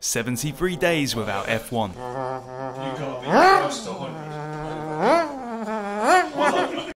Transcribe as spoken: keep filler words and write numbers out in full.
seventy-three days without F one. You gotta be close to one hundred.